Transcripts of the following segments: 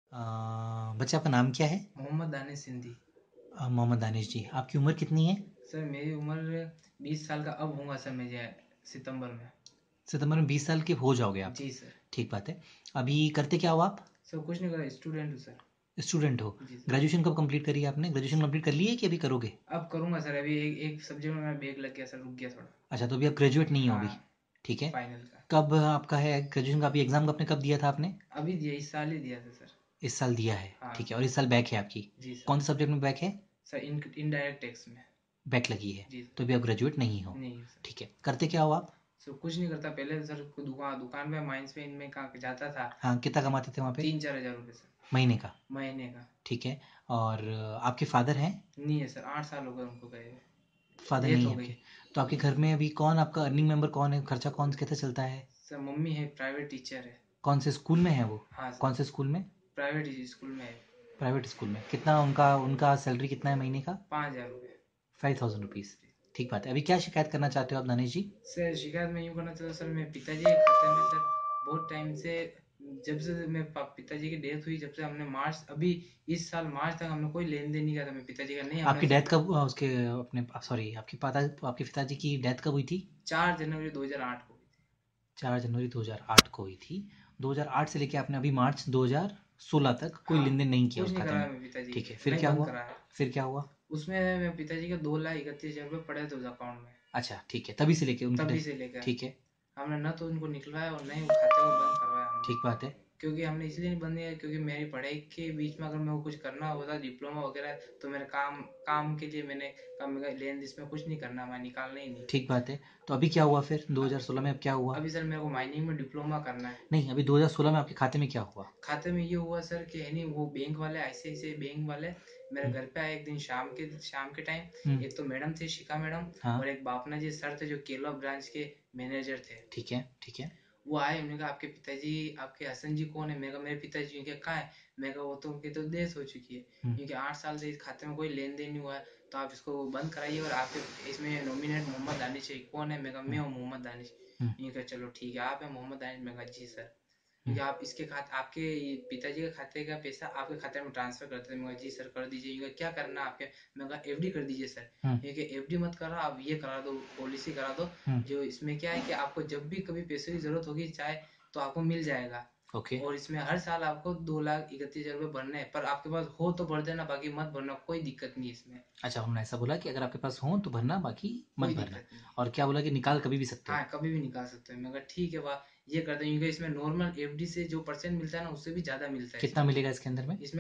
अ, बच्चे आपका नाम क्या है? मोहम्मद दानिश सिंधी। मोहम्मद दानिश जी, आपकी उम्र कितनी है? सर मेरी उम्र 20 साल का अब होगा सर, मुझे सितंबर में। सितंबर में 20 साल के हो जाओगे आप। जी सर। ठीक बात है। अभी करते क्या हो आप? सर कुछ नहीं कर रहा, स्टूडेंट हूँ सर। स्टूडेंट हो। जी सर। ग्रेजुएशन कब कंप्लीट करी है आपने? ग्रेजुएशन कंप्लीट कर ली है कि अभी करोगे? अब करूँगा सर, अभी एक सब्जेक्ट में मेरा बैग लग गया सर, रुक गया थोड़ा। अच्छा, तो अभी आप ग्रेजुएट नहीं हो अभी। हाँ। ठीक है। फाइनल का। कब आपका है ग्रेजुएशन का? अभी एग्जाम आपने कब दिया था आपने? अभी दिया, इस साल ही दिया था सर। इस साल दिया है। हाँ। ठीक है, और इस साल बैक है आपकी? जी सर। कौन से सब्जेक्ट में बैक है? सर इनडायरेक्ट टैक्स में। बैक लगी है। जी तो सर। अभी आप ग्रेजुएट नहीं हो। नहीं सर। ठीक है, करते क्या हो आप? सर कुछ नहीं करता, पहले सर दुकान दुकान पे माइंस पे इनमें कहाँ जाता था। हाँ, कितना कमाते थे वहाँ पे? 3-4 हज़ार रुपये सर। महीने का? महीने का। ठीक है। और आपके फादर हैं? नहीं है सर, 8 साल हो गए उनको गए हुए। फादर डेथ नहीं हो है गई। आपके? तो आपके घर में अभी कौन आपका अर्निंग मेंबर कौन है? खर्चा कौन कैसे चलता है? सर मम्मी है, प्राइवेट टीचर है। कौन से स्कूल में है वो? हाँ कौन सर। से स्कूल में? प्राइवेट स्कूल में है। प्राइवेट स्कूल में। कितना उनका उनका सैलरी कितना है महीने का? 5,000 रुपये। 5000 रुपीज़। ठीक बात है। अभी क्या शिकायत करना चाहते हो आप दानिश जी? सर शिकायत मैं यूँ करना चाहता हूँ सर, मेरे पिताजी के खाते में सर बहुत टाइम से, जब से मेरे पिताजी की डेथ हुई, जब से हमने मार्च, अभी इस साल मार्च तक हमने कोई लेन देन नहीं किया था मेरे पिताजी का, नहीं हमने। आपकी डेथ कब उसके अपने सॉरी आपके पिताजी की डेथ कब हुई थी? 4 जनवरी 2008 को हुई थी। 4 जनवरी 2008 को हुई थी। 2008 से लेके आपने अभी मार्च 2016 तक कोई हाँ। लेन देन नहीं किया कुछ उस नहीं खाते कराया में? मेरे पिताजी ठीक के, है, फिर नहीं क्या बंद हुआ? कराया। फिर क्या हुआ? उसमें मेरे पिताजी के 2,31,000 रुपये पड़े थे उस अकाउंट में। अच्छा, ठीक है, तभी से लेके उनकी तभी डेथ। से लेकर ठीक है। हमने न तो उनको निकलवाया और न ही वो खाते को बंद करवाया हमने। ठीक बात है। क्योंकि हमने इसलिए नहीं बंद किया क्योंकि मेरी पढ़ाई के बीच में अगर मेरे को कुछ करना होता डिप्लोमा वगैरह, तो मेरे काम काम के लिए मैंने कहा मेरा लेन इसमें कुछ नहीं करना, मैं निकालना ही नहीं। ठीक बात है। तो अभी क्या हुआ फिर 2016 में? अब क्या हुआ? अभी सर मेरे को माइनिंग में डिप्लोमा करना है। नहीं, अभी 2016 में आपके खाते में क्या हुआ? खाते में ये हुआ सर कि है नहीं, वो बैंक वाले, ऐसे ऐसे बैंक वाले मेरे घर पे आए एक दिन शाम के टाइम। हम्म। एक तो मैडम थे, शिखा मैडम। हाँ। और एक बापना जी सर थे जो केलो ब्रांच के मैनेजर थे। ठीक है। ठीक है। वो आए, उन्होंने कहा आपके पिताजी, आपके हसन जी कौन है? मैं कहा मेरे पिताजी। क्या कहाँ है? मैं कहा वो तो उनकी तो डेथ हो चुकी है, हम्म। क्योंकि 8 साल से इस खाते में कोई लेन देन नहीं हुआ है। तो आप इसको बंद कराइए और आपके इसमें नॉमिनेट मोहम्मद दानिश है। कौन है? मैं कहा मैं हम्म। हूँ मोहम्मद दानिश। हम्म। ये कहा चलो ठीक है, आप है मोहम्मद दानिश? मैं कहा जी सर। हम्म। क्योंकि आप इसके खाते, आपके पिताजी के खाते का पैसा आपके खाते में ट्रांसफर करते थे। मैं कहा जी सर कर दीजिए। ये कहा क्या करना है आपके? मैं कहा एफडी कर दीजिए सर। हम्म। ये कि एफडी मत करा, आप ये करा दो, पॉलिसी करा दो। हम्म। जो इसमें क्या है कि आपको जब भी कभी पैसे की जरूरत होगी चाहे, तो आपको मिल जाएगा। ओके। और इसमें हर साल आपको 2,31,000 रुपये भरने हैं, पर आपके पास हो तो भर देना, बाकी मत भरना, कोई दिक्कत नहीं है इसमें। अच्छा, उन्होंने ऐसा बोला कि अगर आपके पास हो तो भरना, बाकी मत कोई भरना। दिक्कत नहीं है। और क्या बोला कि निकाल कभी भी सकते हो? हाँ कभी भी निकाल सकते हो। मैं कहा ठीक है, वाह ये करते हैं, क्योंकि इसमें नॉर्मल एफडी से जो परसेंट मिलता है ना, उससे भी ज्यादा मिलता है कितना इसमें। मिलेगा इसके अंदर में? इसमें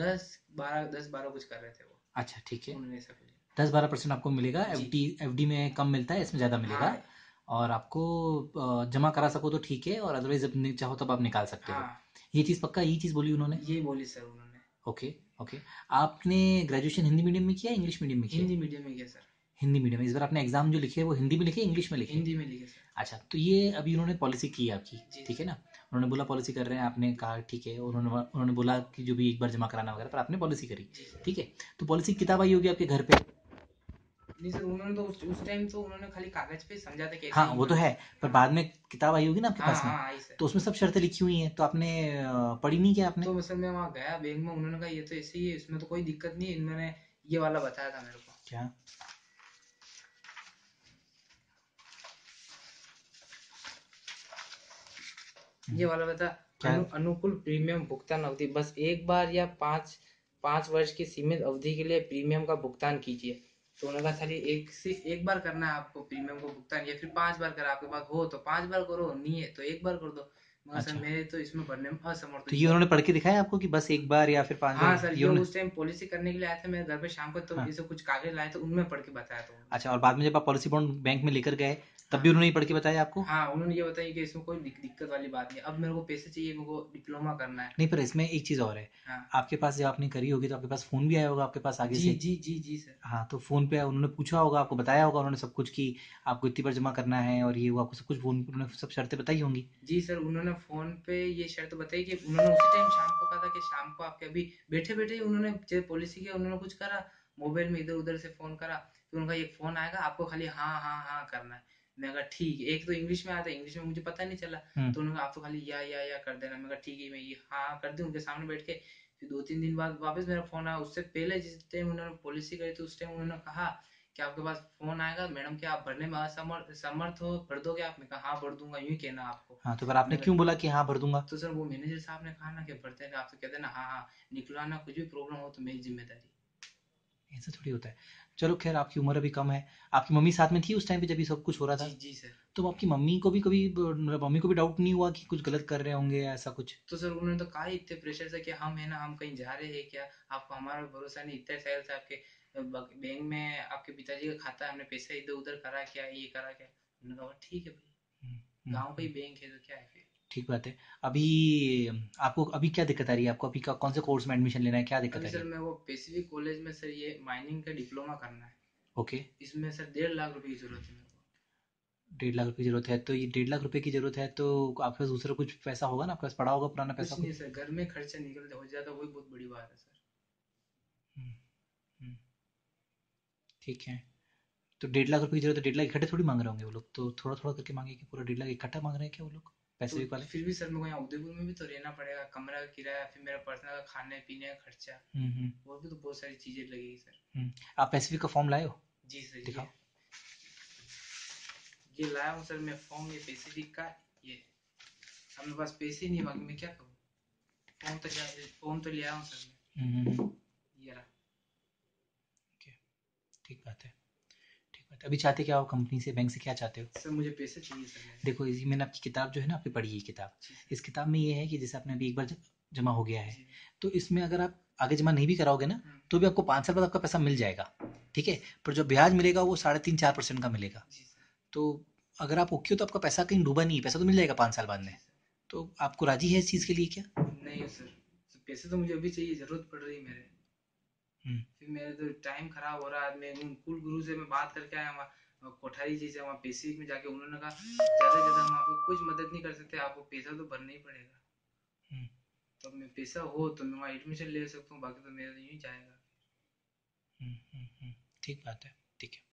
10-12 कुछ कर रहे थे वो। अच्छा, ठीक है। उन्होंने ऐसा बोला। 10-12% आपको मिलेगा। जी। एफडी एफडी में कम मिलता है, इसमें ज़्यादा मिलेगा। हाँ। और आपको जमा करा सको तो ठीक है, और अदरवाइज जब चाहो तब आप निकाल सकते हो। हाँ ये चीज़ पक्का, यही चीज़ बोली उन्होंने? ये बोली सर उन्होंने। ओके। ओके। आपने ग्रेजुएशन हिंदी मीडियम में किया, इंग्लिश मीडियम में किया? हिंदी मीडियम में किया सर। हिंदी मीडियम में। इस बार आपने एग्जाम जो लिखे वो हिंदी में लिखे, इंग्लिश में लिखे? हिंदी में लिखे सर। अच्छा, तो ये अभी उन्होंने पॉलिसी की है आपकी। जी ठीक है सर। ना? उन्होंने बोला पॉलिसी कर रहे हैं, आपने कहा ठीक है। उन्होंने बोला कि जो भी एक बार जमा कराना वगैरह, पर आपने पॉलिसी करी। जी सर। ठीक है। तो पॉलिसी की किताब आई होगी आपके घर पे? नहीं सर, उन्होंने तो उस टाइम तो उन्होंने खाली कागज पे समझा था कैसे हाँ, ही वो तो करना है। है। पर हाँ। बाद में किताब आई होगी ना आपके हाँ पास में? हाँ आई सर। तो उसमें सब शर्तें लिखी हुई हैं, तो आपने पढ़ी नहीं क्या आपने? तो सर मैं वहाँ गया बैंक में, उन्होंने कहा ये तो ऐसे ही है, इसमें तो कोई दिक्कत नहीं है, इन्होंने ये वाला बताया था मेरे को। क्या? ये वाला बता। क्या? अनुकूल प्रीमियम भुगतान अवधि, बस एक बार या पाँच पाँच वर्ष की सीमित अवधि के लिए प्रीमियम का भुगतान कीजिए। तो उन्होंने कहा खाली एक बार करना है आपको प्रीमियम को भुगतान, या फिर 5 बार करा, आपके पास हो तो 5 बार करो, नहीं है तो एक बार कर दो। मगर सर अच्छा, मैं तो इसमें भरने में असमर्थ तो हूँ ये इनका। उन्होंने पढ़ के दिखाया आपको कि बस एक बार या फिर 5 बार? हाँ सर, ये ये उन्होंने। उस टाइम पॉलिसी करने के लिए आया था मेरे घर पे शाम को, तो हाँ। जैसे कुछ कागज लाए तो उनमें पढ़ के बताया था उन्होंने। अच्छा, और बाद में जब आप पॉलिसी बॉन्ड बैंक में लेकर गए, तब हाँ। भी उन्होंने ये पढ़ के बताया आपको? हाँ उन्होंने ये बताया कि इसमें कोई दिक्कत वाली बात नहीं, अब मेरे को पैसे चाहिए, मेरे को डिप्लोमा करना है। नहीं, पर इसमें एक चीज़ और है। हाँ। आपके पास जब आपने करी होगी तो आपके पास फ़ोन भी आया होगा आपके पास आगे जी से। जी जी जी सर। हाँ, तो फ़ोन पे उन्होंने पूछा होगा, आपको बताया होगा उन्होंने सब कुछ कि आपको इतनी बार जमा करना है, और ये वो आपको सब कुछ फ़ोन पे उन्होंने सब शर्तें बताई होंगी। जी सर, उन्होंने फोन पे ये शर्त बताई कि उन्होंने उसी टाइम शाम को कहा था कि शाम को आपके अभी बैठे बैठे ही उन्होंने जो पॉलिसी की उन्होंने कुछ करा, मोबाइल में इधर उधर से फोन करा, फिर उनका एक फोन आएगा, आपको खाली हाँ हाँ हाँ करना है। मैं कहा ठीक है, एक तो इंग्लिश में आता है, इंग्लिश में मुझे पता नहीं चला, तो उन्होंने कहा आप तो खाली या कर देना। मैं कहा ठीक है, मैं ये हाँ कर दूं उनके सामने बैठ के। फिर 2-3 दिन बाद वापस मेरा फोन आया, उससे पहले जिस टाइम उन्होंने पॉलिसी करी थी उस टाइम उन्होंने कहा कि आपके पास फोन आएगा मैडम कि आप भरने में असमर्थ हो, भर दोगे आप? मैं कहा हाँ भर दूंगा, यूं ही कहना आपको। हाँ, तो फिर आपने मैं क्यों बोला कि हाँ भर दूंगा? तो सर वो मैनेजर साहब ने कहा ना कि भरते हैं, आप तो कहते ना हाँ हाँ, निकलवाना, कुछ भी प्रॉब्लम हो तो मेरी जिम्मेदारी। ऐसा थोड़ी होता है। चलो खैर, आपकी उम्र अभी कम है। आपकी मम्मी साथ में थी उस टाइम पे जब ये सब कुछ हो रहा जी था? जी सर। तो आपकी मम्मी को भी कभी मतलब मम्मी को भी डाउट नहीं हुआ कि कुछ गलत कर रहे होंगे या ऐसा कुछ? तो सर उन्होंने तो कहा ही इतने प्रेशर से कि हम है ना, हम कहीं जा रहे हैं क्या, आपको हमारा भरोसा नहीं, इतने साल से आपके बैंक में आपके पिताजी का खाता है, हमने पैसा इधर उधर करा क्या, ये करा क्या? उन्होंने कहा ठीक है हम्म, भाई, हम्म, गांव का ही बैंक है तो क्या है फिर। ठीक बात है। अभी आपको अभी क्या दिक्कत आ रही है? आपको अभी कौन से कोर्स में एडमिशन लेना है? क्या दिक्कत अभी आ रही सर है? मैं वो पैसिफिक कॉलेज में सर ये माइनिंग का डिप्लोमा करना है। ओके। इसमें सर 1.5 लाख रुपए की जरूरत है मेरे को। 1.5 लाख रुपए की जरूरत है, तो ये 1.5 लाख रुपए की जरूरत है तो आपके पास दूसरा कुछ पैसा होगा ना? आपके पास पड़ा होगा पुराना पैसा कुछ नहीं कुछ? सर, घर में खर्चा निकल हो जाता, वही बहुत बड़ी बात है सर। हम्म, हम्म, ठीक है। तो 1.5 लाख रुपए की जरूरत है, 1.5 लाख इकट्ठे थोड़ी मांग रहे होंगे वो लोग, तो थोड़ा थोड़ा करके मांगे कि पूरा 1.5 लाख इकट्ठा मांग रहे हैं क्या वो लोग, तो पैसिफिक वाले? फिर भी सर मेरे को यहाँ उदयपुर में भी तो रहना पड़ेगा, कमरा का किराया, फिर मेरा पर्सनल का खाने पीने का खर्चा, हम्म, और भी तो बहुत सारी चीजें लगेगी सर। हम्म। आप पैसिफिक का फॉर्म लाए हो? जी सर, दिखाओ। ये लाया हूँ सर मैं फॉर्म, ये पैसिफिक का। ये अब मेरे पास पैसे ही नहीं, बाकी मैं क्या करूँ। फॉर्म तो ले आया हूँ सर मैं। ये रहा। ओके, ठीक बात है, ठीक बात है। अभी चाहते क्या हो कंपनी से, बैंक से, क्या चाहते हो? सर मुझे पैसे चाहिए सर मेरे। देखो, इसी मैंने आपकी किताब जो है ना, आपकी पढ़ी है किताब। जी सर। इस किताब में ये है कि जैसे आपने अभी एक बार जमा हो गया है, जी। तो इसमें अगर आप आगे जमा नहीं भी कराओगे ना, तो भी आपको 5 साल बाद आपका पैसा मिल जाएगा, ठीक है? पर जो ब्याज मिलेगा वो 3.5-4% का मिलेगा। जी सर। तो अगर आप ओके हो तो आपका पैसा कहीं डूबा नहीं है, पैसा तो मिल जाएगा 5 साल बाद जी में। सर। तो आपको राजी है इस चीज़ के लिए क्या? नहीं सर, पैसे तो मुझे अभी चाहिए, जरूरत पड़ रही है मेरे। हम्म, फिर मेरे तो टाइम खराब हो रहा है। मैं उन कुल गुरु से मैं बात करके आया वहाँ कोठारी जी से, वहाँ पैसिफिक में जाके उन्होंने कहा ज़्यादा से ज़्यादा हम आपको कुछ मदद नहीं कर सकते, आपको पैसा तो भरना ही पड़ेगा। हम्म, तो अब मैं पैसा हो तो मैं वहाँ एडमिशन ले सकता हूँ, बाकी तो मेरा तो यूँ ही जाएगा। ठीक बात है, ठीक है।